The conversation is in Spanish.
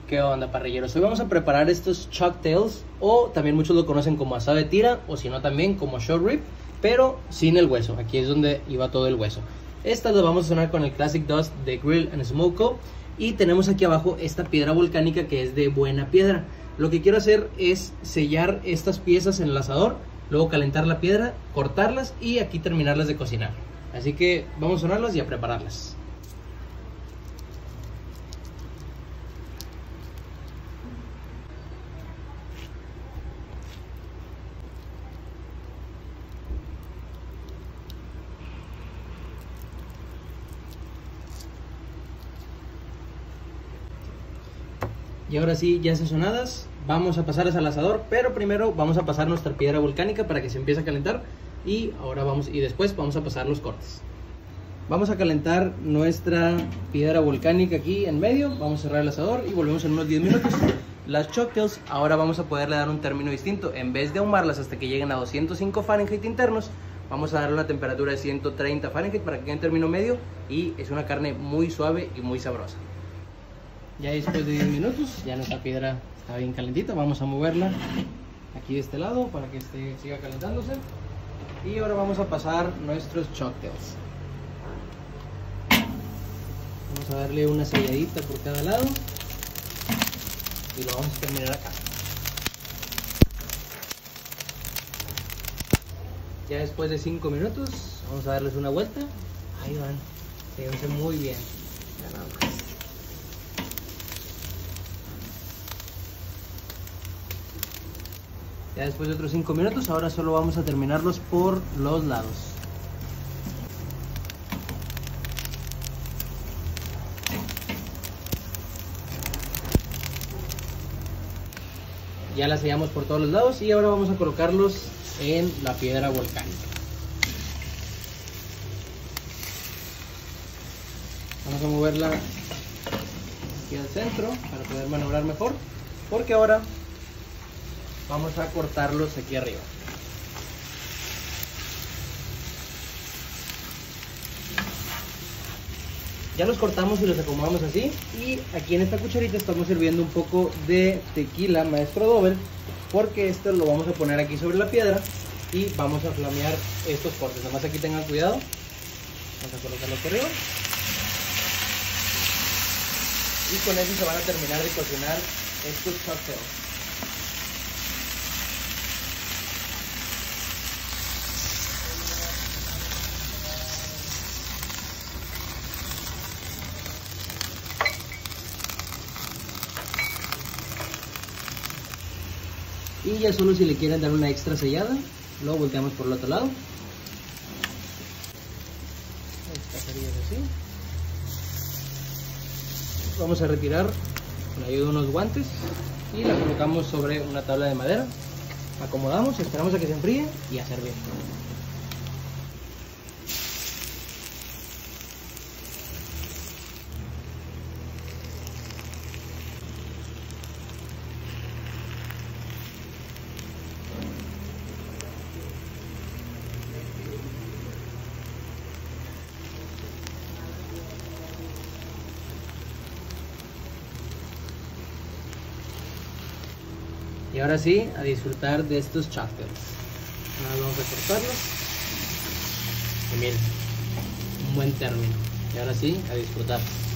¿Qué onda, parrilleros? Hoy vamos a preparar estos chuck tails, o también muchos lo conocen como asado de tira, o si no también como short rib, pero sin el hueso. Aquí es donde iba todo el hueso. Estas las vamos a sonar con el Classic Dust de Grill and Smoke Co. Y tenemos aquí abajo esta piedra volcánica que es de buena piedra. Lo que quiero hacer es sellar estas piezas en el asador, luego calentar la piedra, cortarlas y aquí terminarlas de cocinar. Así que vamos a sonarlas y a prepararlas. Y ahora sí, ya sazonadas, vamos a pasarlas al asador, pero primero vamos a pasar nuestra piedra volcánica para que se empiece a calentar y después vamos a pasar los cortes. Vamos a calentar nuestra piedra volcánica aquí en medio, vamos a cerrar el asador y volvemos en unos 10 minutos. Las chuck tails ahora vamos a poderle dar un término distinto. En vez de ahumarlas hasta que lleguen a 205 Fahrenheit internos, vamos a darle una temperatura de 130 Fahrenheit para que quede en término medio y es una carne muy suave y muy sabrosa. Ya después de 10 minutos, ya nuestra piedra está bien calentita. Vamos a moverla aquí de este lado para que siga calentándose. Y ahora vamos a pasar nuestros chuck tails. Vamos a darle una selladita por cada lado. Y lo vamos a terminar acá. Ya después de 5 minutos, vamos a darles una vuelta. Ahí van, se ven muy bien. Ya nada más. Ya después de otros 5 minutos, ahora solo vamos a terminarlos por los lados. Ya las sellamos por todos los lados y ahora vamos a colocarlos en la piedra volcánica. Vamos a moverla aquí al centro para poder maniobrar mejor, porque ahora vamos a cortarlos aquí arriba. Ya los cortamos y los acomodamos así. Y aquí en esta cucharita estamos sirviendo un poco de tequila Maestro Dobel, porque esto lo vamos a poner aquí sobre la piedra y vamos a flamear estos cortes. Además aquí tengan cuidado. Vamos a colocarlo por arriba. Y con eso se van a terminar de cocinar estos chuck tails. Y ya solo si le quieren dar una extra sellada, lo volteamos por el otro lado. Esta sería así. Vamos a retirar con la ayuda de unos guantes y la colocamos sobre una tabla de madera. Acomodamos, esperamos a que se enfríe y a servir. Y ahora sí, a disfrutar de estos chuck tails. Ahora vamos a cortarlos. Y miren, un buen término. Y ahora sí, a disfrutar.